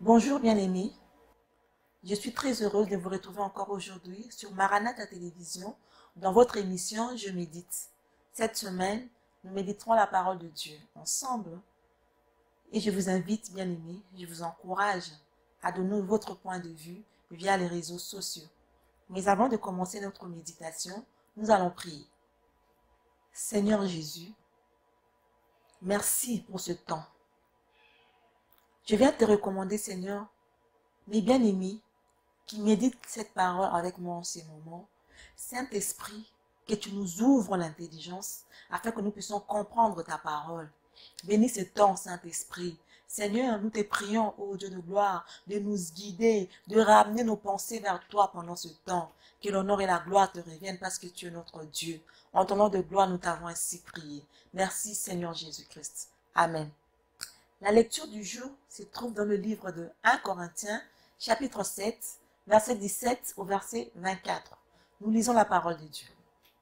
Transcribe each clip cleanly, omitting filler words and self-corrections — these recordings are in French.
Bonjour bien-aimés, je suis très heureuse de vous retrouver encore aujourd'hui sur Maranatha Télévision dans votre émission Je médite. Cette semaine, nous méditerons la parole de Dieu ensemble et je vous invite bien-aimés, je vous encourage à donner votre point de vue via les réseaux sociaux. Mais avant de commencer notre méditation, nous allons prier. Seigneur Jésus, merci pour ce temps. Je viens te recommander, Seigneur, mes bien-aimés, qui méditent cette parole avec moi en ces moments. Saint-Esprit, que tu nous ouvres l'intelligence afin que nous puissions comprendre ta parole. Bénis ce temps, Saint-Esprit. Seigneur, nous te prions, ô Dieu de gloire, de nous guider, de ramener nos pensées vers toi pendant ce temps. Que l'honneur et la gloire te reviennent parce que tu es notre Dieu. En ton nom de gloire, nous t'avons ainsi prié. Merci, Seigneur Jésus-Christ. Amen. La lecture du jour se trouve dans le livre de 1 Corinthiens, chapitre 7, verset 17 au verset 24. Nous lisons la parole de Dieu.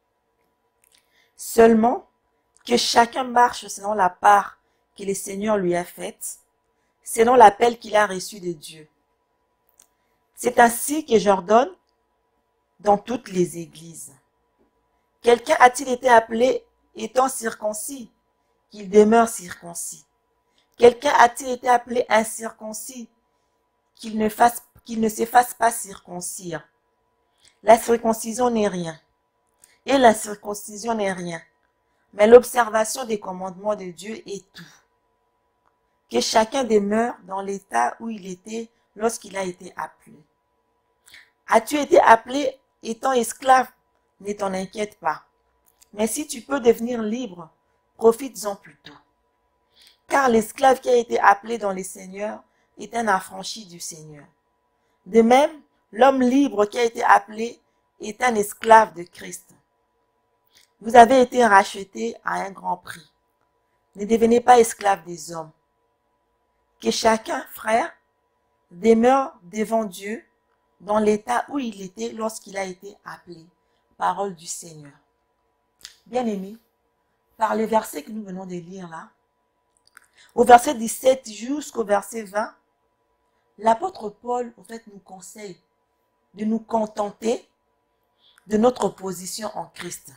Seulement, que chacun marche selon la part que le Seigneur lui a faite, selon l'appel qu'il a reçu de Dieu. C'est ainsi que j'ordonne dans toutes les églises. Quelqu'un a-t-il été appelé étant circoncis, qu'il demeure circoncis? Quelqu'un a-t-il été appelé incirconcis, qu'il ne se fasse pas circoncire? La circoncision n'est rien, et la circoncision n'est rien, mais l'observation des commandements de Dieu est tout. Que chacun demeure dans l'état où il était lorsqu'il a été appelé. As-tu été appelé étant esclave? Ne t'en inquiète pas. Mais si tu peux devenir libre, profites-en plutôt. Car l'esclave qui a été appelé dans les seigneurs est un affranchi du Seigneur. De même, l'homme libre qui a été appelé est un esclave de Christ. Vous avez été rachetés à un grand prix. Ne devenez pas esclaves des hommes. Que chacun, frère, demeure devant Dieu dans l'état où il était lorsqu'il a été appelé. Parole du Seigneur. Bien-aimés, par le verset que nous venons de lire là, au verset 17 jusqu'au verset 20, l'apôtre Paul, en fait, nous conseille de nous contenter de notre position en Christ,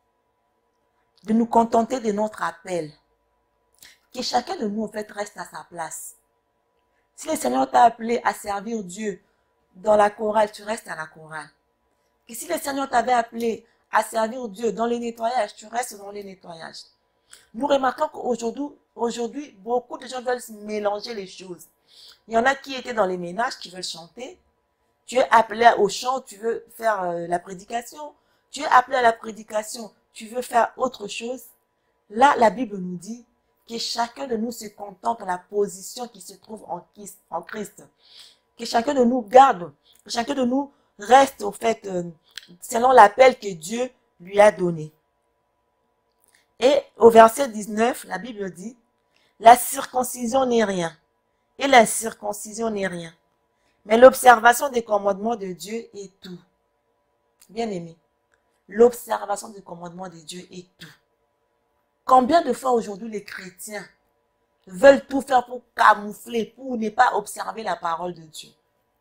de nous contenter de notre appel, que chacun de nous, en fait, reste à sa place. Si le Seigneur t'a appelé à servir Dieu dans la chorale, tu restes à la chorale. Et si le Seigneur t'avait appelé à servir Dieu dans les nettoyages, tu restes dans les nettoyages. Nous remarquons qu'aujourd'hui, beaucoup de gens veulent mélanger les choses. Il y en a qui étaient dans les ménages, qui veulent chanter. Tu es appelé au chant, tu veux faire la prédication. Tu es appelé à la prédication, tu veux faire autre chose. Là, la Bible nous dit que chacun de nous se contente de la position qui se trouve en Christ. Que chacun de nous garde, que chacun de nous reste au fait selon l'appel que Dieu lui a donné. Et au verset 19, la Bible dit, la circoncision n'est rien, et la circoncision n'est rien, mais l'observation des commandements de Dieu est tout. Bien-aimé, l'observation des commandements de Dieu est tout. Combien de fois aujourd'hui les chrétiens veulent tout faire pour camoufler, pour ne pas observer la parole de Dieu?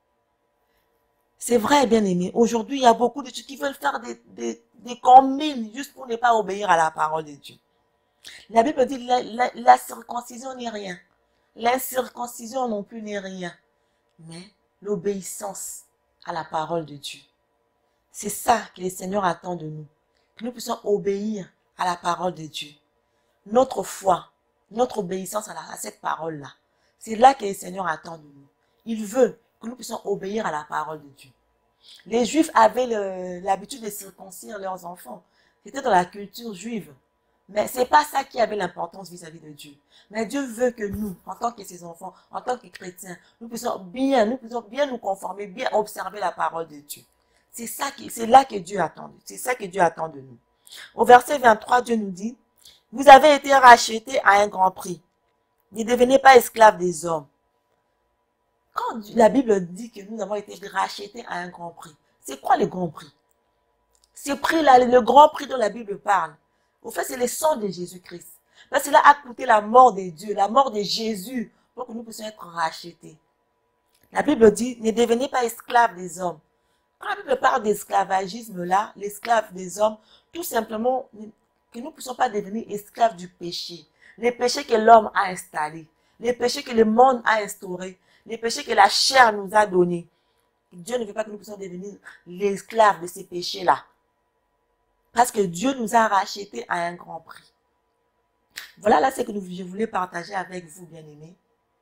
C'est vrai, bien-aimé, aujourd'hui il y a beaucoup de gens qui veulent faire des combines juste pour ne pas obéir à la parole de Dieu. La Bible dit la circoncision n'est rien. L'incirconcision non plus n'est rien. Mais l'obéissance à la parole de Dieu. C'est ça que le Seigneur attend de nous. Que nous puissions obéir à la parole de Dieu. Notre foi, notre obéissance à cette parole-là. C'est là que le Seigneur attend de nous. Il veut que nous puissions obéir à la parole de Dieu. Les Juifs avaient l'habitude de circoncire leurs enfants. C'était dans la culture juive. Mais c'est pas ça qui avait l'importance vis-à-vis de Dieu. Mais Dieu veut que nous, en tant que ses enfants, en tant que chrétiens, nous puissions bien nous conformer, bien observer la parole de Dieu. C'est là que Dieu attend. C'est ça que Dieu attend de nous. Au verset 23, Dieu nous dit, vous avez été rachetés à un grand prix. Ne devenez pas esclaves des hommes. Quand la Bible dit que nous avons été rachetés à un grand prix, c'est quoi le grand prix? Ce prix-là, le grand prix dont la Bible parle, au fait, c'est le sang de Jésus-Christ. Là, cela a coûté la mort de Dieu, la mort de Jésus, pour que nous puissions être rachetés. La Bible dit, ne devenez pas esclaves des hommes. Quand la Bible parle d'esclavagisme là, l'esclave des hommes, tout simplement, que nous ne puissions pas devenir esclaves du péché. Les péchés que l'homme a installés, les péchés que le monde a instaurés, les péchés que la chair nous a donnés. Dieu ne veut pas que nous puissions devenir l'esclave de ces péchés-là. Parce que Dieu nous a rachetés à un grand prix. Voilà là ce que je voulais partager avec vous, bien-aimés.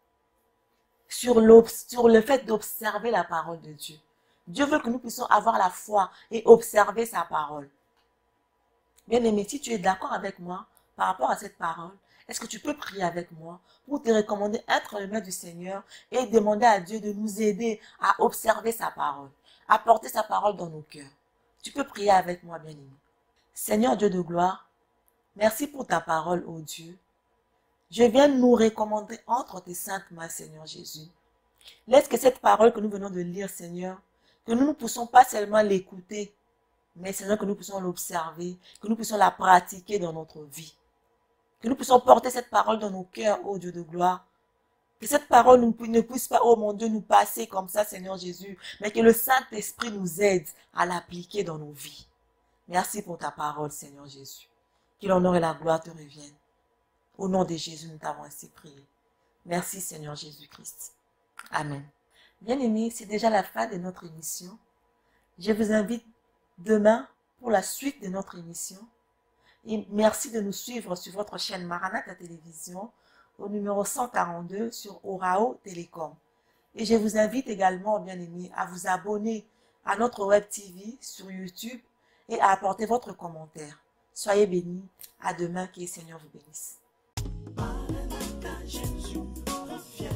Sur le fait d'observer la parole de Dieu. Dieu veut que nous puissions avoir la foi et observer sa parole. Bien-aimé, si tu es d'accord avec moi par rapport à cette parole, est-ce que tu peux prier avec moi pour te recommander être le maître du Seigneur et demander à Dieu de nous aider à observer sa parole, à porter sa parole dans nos cœurs? Tu peux prier avec moi, bien-aimé. Seigneur Dieu de gloire, merci pour ta parole, ô Dieu. Je viens nous recommander entre tes saintes mains, Seigneur Jésus. Laisse que cette parole que nous venons de lire, Seigneur, que nous ne puissions pas seulement l'écouter, mais Seigneur, que nous puissions l'observer, que nous puissions la pratiquer dans notre vie. Que nous puissions porter cette parole dans nos cœurs, ô Dieu de gloire. Que cette parole ne puisse pas, oh mon Dieu, nous passer comme ça, Seigneur Jésus, mais que le Saint-Esprit nous aide à l'appliquer dans nos vies. Merci pour ta parole, Seigneur Jésus. Que l'honneur et la gloire te reviennent. Au nom de Jésus, nous t'avons ainsi prié. Merci, Seigneur Jésus-Christ. Amen. Bien-aimés, c'est déjà la fin de notre émission. Je vous invite demain pour la suite de notre émission. Et merci de nous suivre sur votre chaîne Maranatha Télévision au numéro 142 sur Orao Télécom. Et je vous invite également, bien-aimés, à vous abonner à notre web TV sur YouTube et à apporter votre commentaire. Soyez bénis. À demain, que le Seigneur vous bénisse. Maranatha, Jésus revient.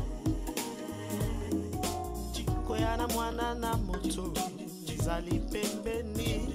Chikoya na mwana na moto, jizali pembeni.